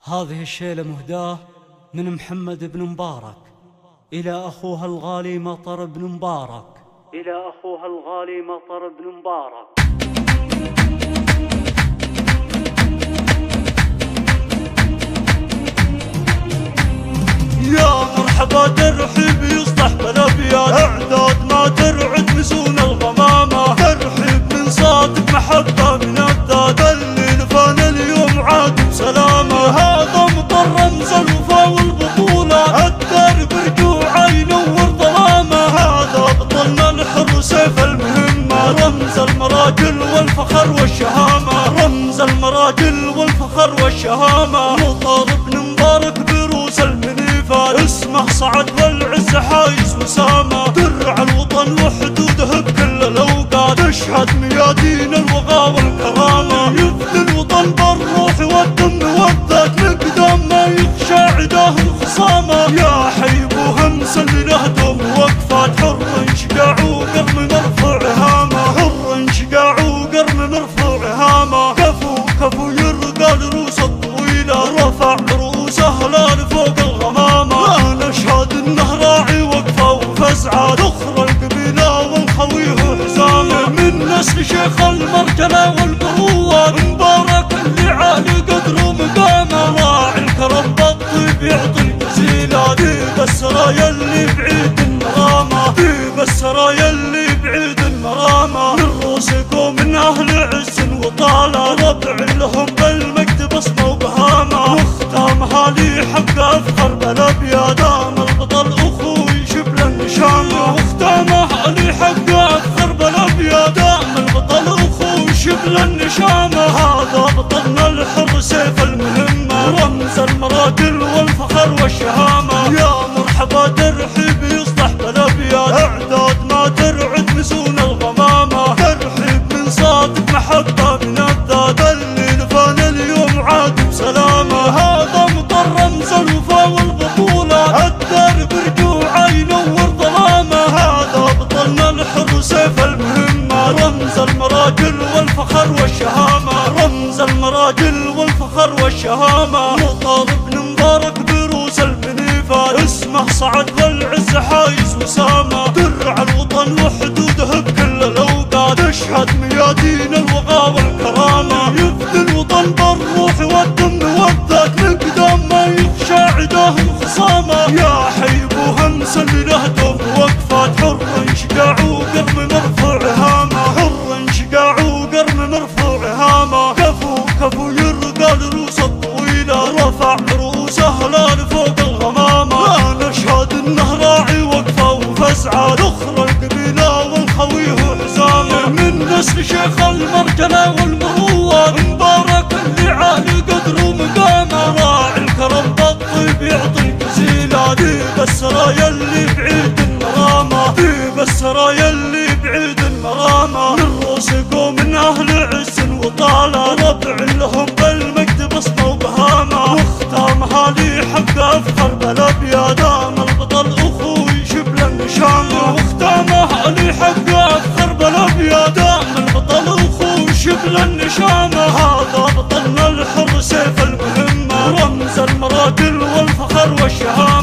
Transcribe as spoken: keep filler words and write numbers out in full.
هذه الشيلة مهداة من محمد بن مبارك إلى أخوها الغالي مطر بن مبارك إلى أخوها الغالي مطر بن مبارك. يا مرحبا ترحيب يصلح بالأبيات، أعداد ما ترعد مسون الغمامة، ترحيب من صادق محبة من الذات اللي نفانا اليوم عاد بسلامة. هذا مطر رمز الوفا والبطولة، الدرب رجوعه ينور ظلامة، هذا بطلنا الحر سيف المهمة، رمز المراجل والفخر والشهامة، رمز المراجل والفخر والشهامة. مطر بن مبارك بروس المنيفات، اسمه صعد والعز حايز وسامة، درع الوطن وحدوده بكل الاوقات، تشهد ميادين الوغى والكرامة، يفدي الوطن بالروح والدم والذات، مقدام ما يخشى عداه الخصامة. يا حي وهمس اللي له دوم وقفات، حر شقاع وقرم مرفوع هامة، حر شقاع وقرم مرفوع هامة. كفو كفو يرقى الروس الطويلة، رفع رؤوسه هلال فوق الغمامة، انا اشهد انه راعي وقفه وفزعه، ذخر القبيله والخويه حزامه، من نسل شيخ المرجله والقوه، مبارك اللي عالي قدره ومقامه، راعي الكرم بالطيب يعطي الجزيله، ديب السرايا اللي بعيد المرامه، ديب السرايا اللي بعيد المرامه، من روسكم من اهل عز وطاله، ربع لهم بالمجد بصمه وبهامه، وختامها لي حق افخر بالابيات، دام البطل اخوي شبل النشامه، وختامها لي حق افخر بالابيات، دام البطل اخوي شبل النشامه. هذا بطلنا الحر سيف المهمه، رمز المراجل والفخر والشهامه. يا مرحبا ترحيب يصلح بالابيات، اعداد ما ترعد مسون الغمامه، ترحيب من صادق محبه من الذات اللي نفانا اليوم عاد بسلامه. هذا مطر رمز الوفا والبطوله، الدرب رجوعه ينور ظلامه، هذا بطلنا الحر سيف المهمه، رمز المراجل والفخر والشهامه، رمز المراجل والفخر والشهامه. مطر بن مبارك بروس المنيفات، اسمه صعد والعز حايز وسامه، درع الوطن وحدوده بكل الاوقات، تشهد ميادين الوغى والكرامه، يفدي الوطن بالروح والدم والذات، مقدام ما يخشى عداه الخصامه. يا حي وهمس اللي له دوم وقفات، حر شقاع وقرم مرفوع هامه، حر شقاع وقرم مرفوع هامه. كفو كفو يرقى الروس الطويله، رفع رؤوسه هلال فوق الغمامه، انا اشهد انه راعي وقفه وفزعه، ذخر القبيله والخويه حزامه، من نسل شيخ المرجله والمروه، مبارك اللي عالي قدره ومقامه، راعي الكرم بالطيب يعطي الجزيله، ديب السرايا اللي بعيد المرامه، ديب السرايا اللي بعيد المرامه، من روسكم من اهل عز وطاله، ربع لهم بالمجد بصمه وبهامه، وختامها لي حق افخر بالابيات، دام البطل اخوي شبل النشامه، وختامها لي حق افخر بالابيات، دام البطل اخوي شبل النشامه. هذا بطلنا الحر سيف المهمه، رمز المراجل والفخر والشهامه.